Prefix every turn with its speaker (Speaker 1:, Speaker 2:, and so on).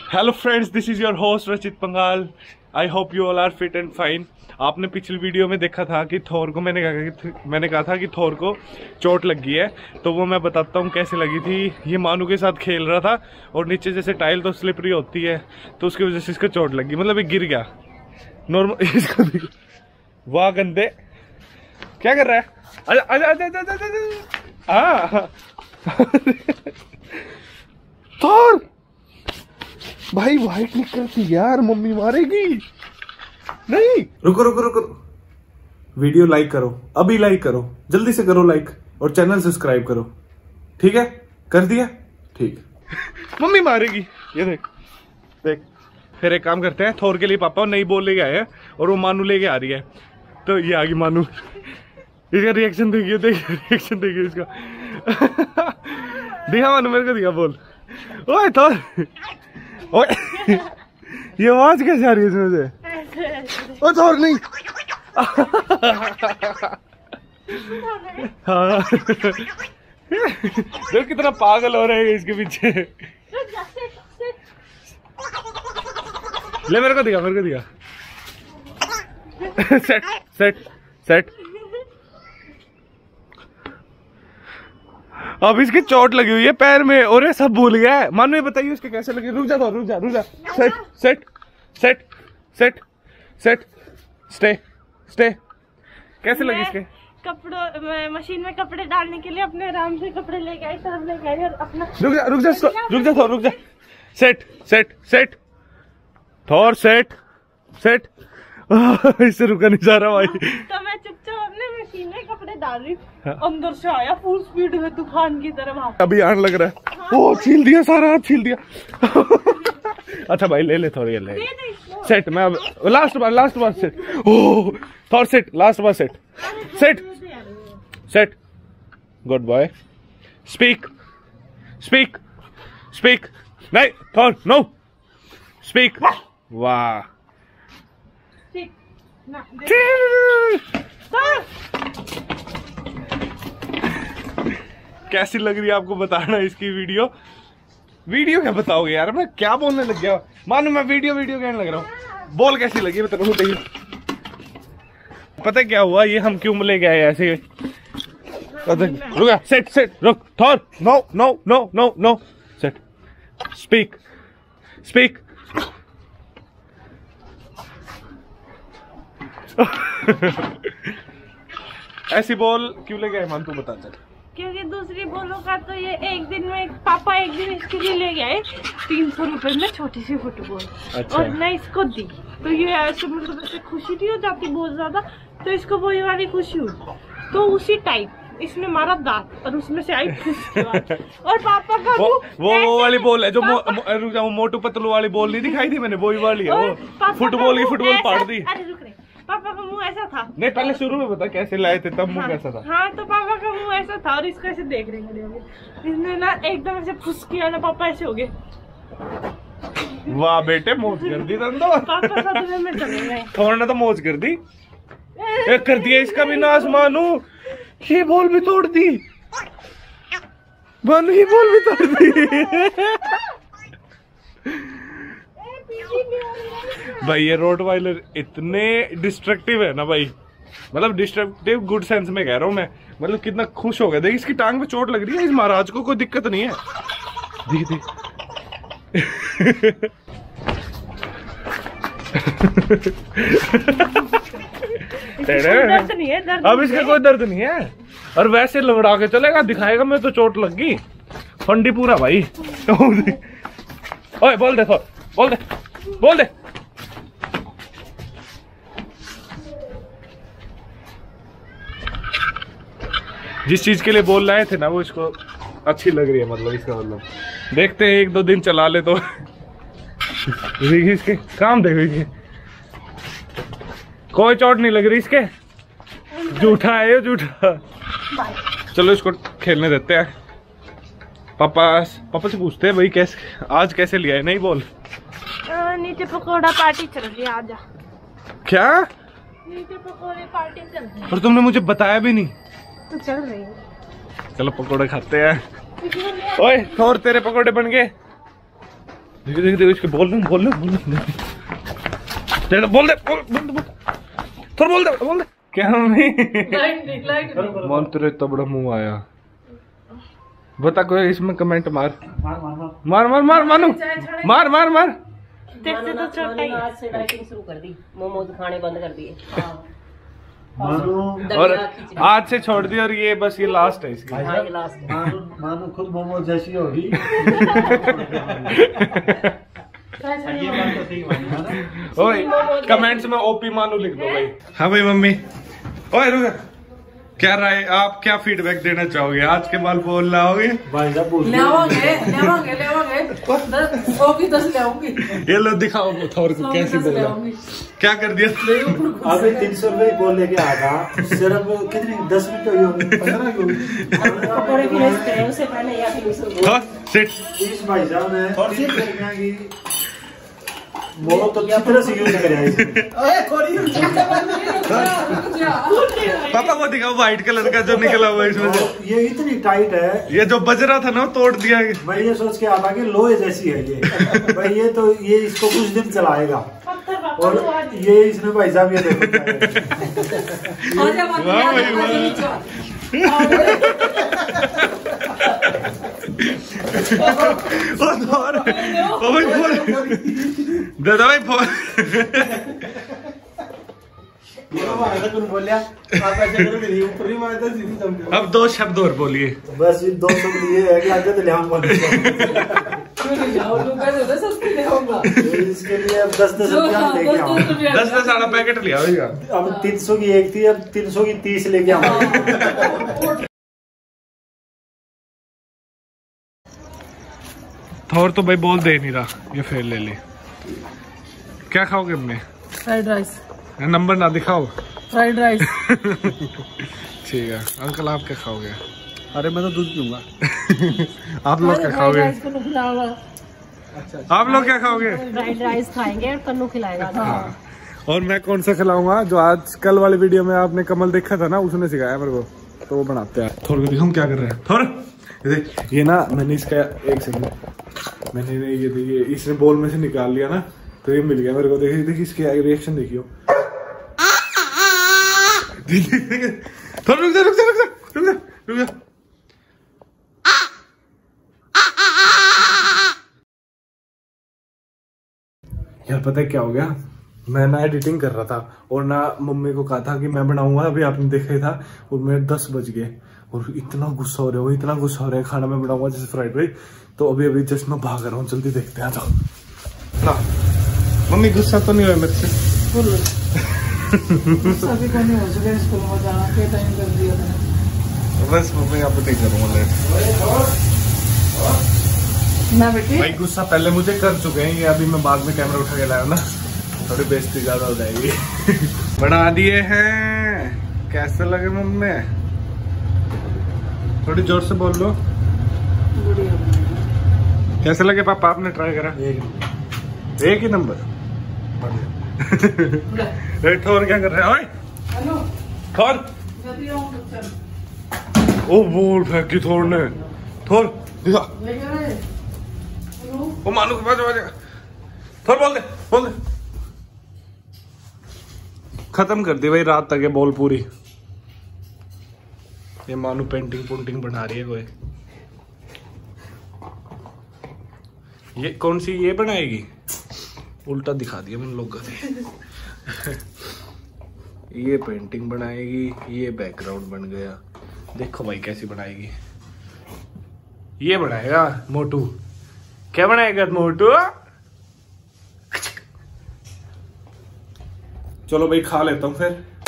Speaker 1: Hello friends, this is your host Rachit Pangal. I hope you all are fit and fine. आपने पिछली video में देखा था कि थोर को मैंने कहा था कि थोर को चोट लगी है, तो वो मैं बताता हूँ कैसे लगी थी। ये मानू के साथ खेल रहा था और नीचे जैसे टाइल तो स्लिपरी होती है, तो उसकी वजह से इसको चोट लगी, मतलब ये गिर गया नॉर्मल। इसको वाह गंदे, क्या कर रहा है? आजा आजा आजा आजा आजा। थोर भाई वाइट निकलती यार, मम्मी मारेगी। नहीं, रुको रुको रुको, वीडियो लाइक करो, अभी लाइक करो, जल्दी से करो लाइक, और चैनल सब्सक्राइब करो, ठीक है? कर दिया? ठीक। मम्मी मारेगी, ये देख देख। फिर एक काम करते हैं, थोर के लिए पापा नई बॉल लेके आए हैं और वो मानू लेके आ रही है, तो ये आ गई मानू। इसका रिएक्शन देखिए, देखिए रिएक्शन देखिए इसका। दिखा मानू, मेरे को दिखा बोल। ओए थोर, ओए ये आवाज कैसे आ रही है इसमें से? ओ थोर नहीं। हाँ देख कितना पागल हो रहा है इसके पीछे। ले मेरे को दिखा, मेरे को दिखा। Sit sit sit. अब इसकी चोट लगी हुई है पैर में और ये सब भूल गया है। मानो ये बताइए उसके कैसे लगे? रुक जा तो, रुक जा रुक जा। Sit sit sit sit sit stay stay. कैसे लगी इसके?
Speaker 2: कपड़ों मशीन में कपड़े डालने के लिए अपने आराम से कपड़े लेके आई, सब लेके आई और अपना।
Speaker 1: रुक जा रुक जा रुक जा थोर, रुक जा। Sit sit sit Thor, sit sit. इससे रुका नहीं जा रहा भाई।
Speaker 2: तो मैं चुपचाप अपने मशीन में कपड़े डाल रही, अंदर से आया फुल स्पीड में तूफान की तरह।
Speaker 1: अभी आने लग रहा है। हाँ। ओ छील दिया, सारा हाथ छील दिया। अच्छा भाई ले ले थोड़ी, ले सेट। मैं अब लास्ट बार sit. Oh Thor sit, last बार sit sit sit. Good boy. Speak speak speak. नहीं थोर, नो स्पीक। वाह कैसी लग रही है आपको बताना इसकी वीडियो? वीडियो क्या बताओगे यार, मैं क्या बोलने लग गया। मानो मैं वीडियो कहने लग रहा हूँ। बोल कैसी लगी बता। पता क्या हुआ, ये हम क्यों ले गए ऐसे? रुक सेट सेट, रुक Thor, no no no no no sit. Speak speak. ऐसी बॉल क्यों ले गए मान, तू बता चल।
Speaker 2: क्योंकि दूसरी बॉलों का तो ये एक दिन में पापा एक दिन इसके लिए ले गए 300 रुपए में छोटी सी फुटबॉल। अच्छा। और मैं इसको दी तो ये ऐसे मतलब ऐसे खुशी नहीं हो जाती बहुत ज्यादा, तो इसको वही वाली खुशी हुई, तो उसी टाइप इसने मारा दांत और उसमें से आई खुशी। और पापा का
Speaker 1: वो वाली बॉल है जो मोटू पतलू वाली बॉल नहीं दिखाई थी मैंने, वही वाली है वो। फुटबॉल की फुटबॉल पाड़ दी।
Speaker 2: अरे रुक रहे, पापा का मुंह ऐसा था।
Speaker 1: नहीं पहले शुरू में बता कैसे लाए थे, तब मुंह कैसा था?
Speaker 2: हाँ तो पापा का मुंह ऐसा था और इसको ऐसे देख रहे हैं, इसने ना एकदम ऐसे फुस किया ना, पापा ऐसे हो गए।
Speaker 1: वाह बेटे, मौज कर दी तुम तो।
Speaker 2: पापा सदमे में चले गए।
Speaker 1: थोड़ा ना तो मौज कर दी। कर दिया इसका भी नाश मानू। ये बॉल भी तोड़ दी मानू, ये बॉल भी तोड़ दी। भाई ये रोटवाइलर इतने डिस्ट्रक्टिव है ना भाई, मतलब डिस्ट्रक्टिव गुड सेंस में कह रहा हूँ मैं। मतलब कितना खुश हो गया, देख इसकी टांग पे चोट लग रही है, इस महाराज को कोई दिक्कत नहीं है। देख देख।
Speaker 2: दर्द नहीं है, दर्द
Speaker 1: अब इसका कोई दर्द नहीं है, और वैसे लौड़ा के चलेगा, दिखाएगा मैं तो चोट लग गई। फंडी पूरा भाई। ओए बोल दे थोर, बोल दे बोल दे। जिस चीज के लिए बोल रहे थे ना वो इसको अच्छी लग रही है, मतलब इसका मतलब देखते हैं 1-2 दिन चला ले तो। इसके काम देखो, इसके कोई चोट नहीं लग रही इसके। झूठा है ये, झूठा। चलो इसको खेलने देते हैं। पापा से पूछते हैं भाई कैसे आज कैसे लिया है। नहीं बोल।
Speaker 2: नीचे पकोड़ा पार्टी चल रही है, आजा।
Speaker 1: क्या?
Speaker 2: नीचे पकोड़े पार्टी चल रही है।
Speaker 1: और तुमने मुझे बताया भी नहीं।
Speaker 2: तो चल रही है।
Speaker 1: चलो पकोड़े खाते हैं। ओए थोर तेरे पकोड़े बन गए। देखो इसके बोल दे थोड़ा बोल दे क्या मम्मी मन तेरे इतना बड़ा मुंह आया बता कोई इसमें कमेंट मार मानू मार
Speaker 2: देखते तो छोटा ही
Speaker 3: आज से डाइटिंग शुरू कर दी, मोमोज खाने बंद कर दिए
Speaker 1: और आज से छोड़ दी और ये बस ये लास्ट है इसकी।
Speaker 3: हाँ, ये लास्ट
Speaker 4: मानो खुद मोमोज जैसी होगी।
Speaker 1: ओए कमेंट्स में ओपी मानू लिख दो भाई। हाँ भाई मम्मी ओए रुक क्या राय आप क्या फीडबैक देना चाहोगे आज के बाल बोल लाओगे
Speaker 4: भाई साहब पूछ
Speaker 3: लेवांगे 100 की 10 लेवांगी।
Speaker 1: ये लो दिखाओ थोर को कैसे बोला क्या कर दिया
Speaker 4: अभी 300 रुपए बोल लेके आ था सिर्फ कितनी 10 मिनट हुई होगी 15 की होगी
Speaker 3: पकौड़े भी बेचते हैं उससे पहले या 300
Speaker 4: इस भाई साहब ने 300 रुपया की वो तो अच्छी तरह से यूज करे
Speaker 1: पापा को दिखाओ व्हाइट कलर का जो निकला हुआ इसमें से
Speaker 4: ये इतनी टाइट है
Speaker 1: ये जो बज रहा था ना वो तोड़ दिया
Speaker 4: मैं ये सोच के आता कि लोहे जैसी है ये भाई ये तो ये इसको कुछ दिन चलाएगा और ये इसने भाई साहब ये देखो
Speaker 1: दादा भाई अब 2 शब्द और बोलिए
Speaker 4: बस ये 2 शब्द ये है कि आगे तो ले आऊंगा इसके लिए अब 10 रुपया लेके आऊंगा
Speaker 1: 10 सारा पैकेट लिया होगा
Speaker 4: अब 300 की एक थी अब 300 की 30 लेके आऊंगा
Speaker 1: थोर तो भाई बोल दे नहीं रहा ये फेल ले ली क्या खाओगे हमने
Speaker 3: फ्राइड राइस
Speaker 1: नंबर ना दिखाओ
Speaker 3: फ्राइड राइस
Speaker 1: ठीक है अंकल आप क्या खाओगे
Speaker 4: अरे मैं तो दूध पीऊंगा
Speaker 1: आप लोग क्या खाओगे आप लोग क्या खाओगे
Speaker 3: फ्राइड राइस खाएंगे और कन्नू खिलाएगा।
Speaker 1: हाँ। और मैं कौन सा खिलाऊंगा जो आज कल वाली वीडियो में आपने कमल देखा था ना उसने सिखाया मेरे को तो वो बनाते हैं थोड़ा दिखाओ हम क्या कर रहे हैं थोड़ा ये ना मैंने इसका एक सेकंड मैंने ये इसने बोल में से निकाल लिया ना तो ये मिल गया मेरे को देखिए इसके रिएक्शन देखियो थोड़ा रुक जा यार पता है क्या हो गया मैं ना एडिटिंग कर रहा था और ना मम्मी को कहा था कि मैं बनाऊंगा अभी आपने देखा ही था और मेरे 10 बज गए और इतना गुस्सा हो रहा है खाना मैं बनाऊंगा जैसे फ्राइड राइस तो अभी जस्ट मैं भाग रहा हूँ जल्दी देखते हैं जाओ ना मम्मी गुस्सा तो नहीं हुआ मेरे से बस मम्मी आप नहीं करूँगा भाई गुस्सा पहले मुझे कर चुके हैं ये अभी मैं बाद में कैमरा उठा के लाया ना थोड़ी बेइज्जती ज्यादा हो जाएगी बना दिए हैं कैसे लगे मम्मी थोड़ी जोर से बोल लो कैसे लगे पापा आपने ट्राई करा एक ही नंबर ठोर क्या कर रहे हैं ठोर ओ बोल फेंकी थोड़ ने थोड़ दिखा वो मानू के पास थोड़ बोल दे खत्म कर दी भाई रात तक ये बॉल पूरी ये मानू पेंटिंग बना रही है कोई ये कौन सी ये बनाएगी उल्टा दिखा दिया मैंने लोग ये पेंटिंग बनाएगी ये बैकग्राउंड बन गया देखो भाई कैसी बनाएगी ये बनाएगा मोटू क्या बनाएगा मोटू चलो भाई खा लेता हूँ फिर